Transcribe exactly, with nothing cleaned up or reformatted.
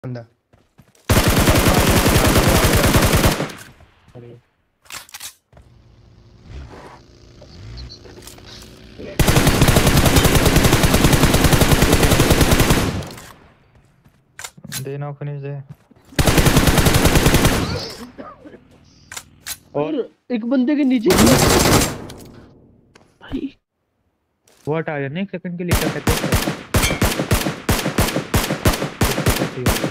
बंदा दे ना फिनिश दे। और एक बंदे के नीचे भाई वो हटा देना एक सेकंड के लिए। क्या कहते हैं